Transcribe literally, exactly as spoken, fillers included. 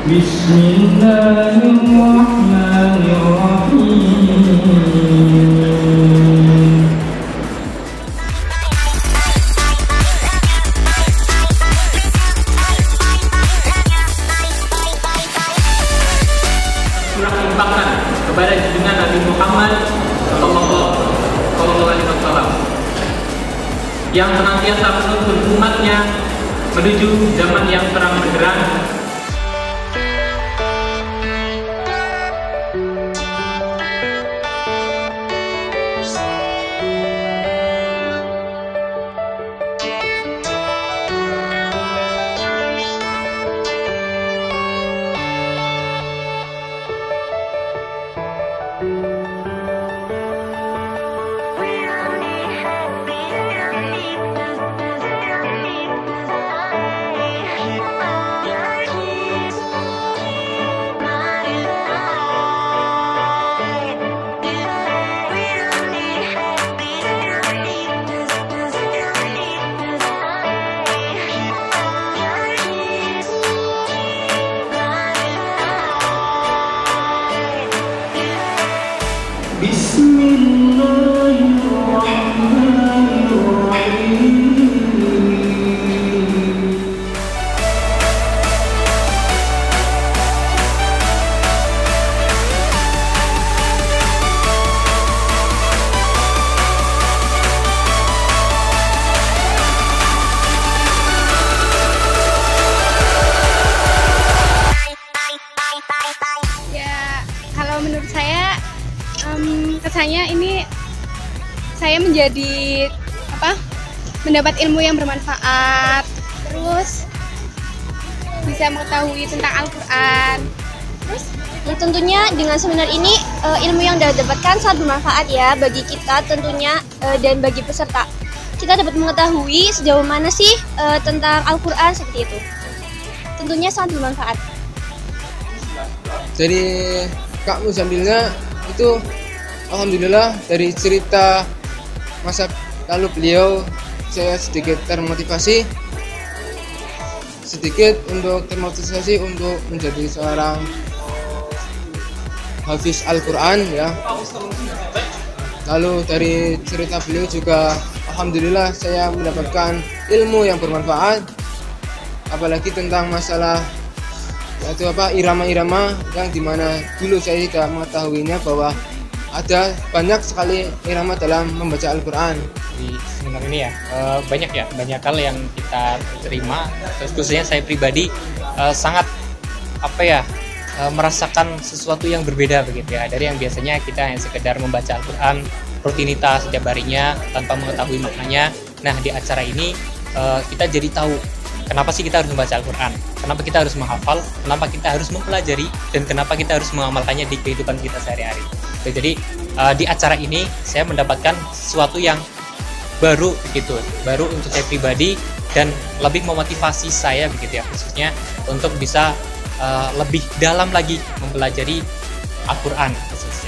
Bismillahirrahmanirrahim. Surah limpahkan kepada junjungan Nabi Muhammad Sallallahu Alaihi Wasallam yang senantiasa menuntun umatnya menuju zaman yang terang benderang. Kalau menurut saya, um, kesannya ini saya menjadi apa? Mendapat ilmu yang bermanfaat, terus bisa mengetahui tentang Al-Quran. Terus, ya tentunya dengan seminar ini uh, ilmu yang didapatkan sangat bermanfaat ya bagi kita tentunya uh, dan bagi peserta. Kita dapat mengetahui sejauh mana sih uh, tentang Al-Quran seperti itu. Tentunya sangat bermanfaat. Jadi Kak Muzamilnya itu alhamdulillah dari cerita masa lalu beliau saya sedikit termotivasi sedikit untuk termotivasi untuk menjadi seorang hafiz Al-Quran ya. Lalu dari cerita beliau juga alhamdulillah saya mendapatkan ilmu yang bermanfaat, apalagi tentang masalah yaitu apa irama-irama yang dimana dulu saya tidak mengetahuinya bahwa ada banyak sekali irama dalam membaca Al-Quran. Di seminar ini ya uh, banyak ya banyak hal yang kita terima, terus khususnya saya pribadi uh, sangat apa ya uh, merasakan sesuatu yang berbeda begitu ya dari yang biasanya kita hanya sekedar membaca Al-Quran rutinitas setiap harinya tanpa mengetahui maknanya. Nah di acara ini uh, kita jadi tahu kenapa sih kita harus membaca Al-Quran, kenapa kita harus menghafal, kenapa kita harus mempelajari, dan kenapa kita harus mengamalkannya di kehidupan kita sehari-hari. Jadi uh, di acara ini saya mendapatkan sesuatu yang baru begitu, baru untuk saya pribadi dan lebih memotivasi saya begitu ya, khususnya untuk bisa uh, lebih dalam lagi mempelajari Al-Quran khususnya.